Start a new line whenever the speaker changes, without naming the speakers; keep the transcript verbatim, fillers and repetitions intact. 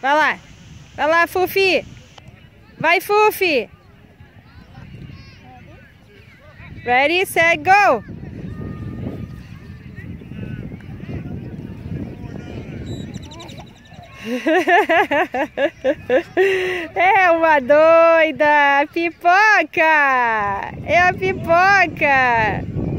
Vai lá. Vai lá, Fufi. Vai, Fufi. Ready, set, go. É uma doida. Pipoca. É a pipoca.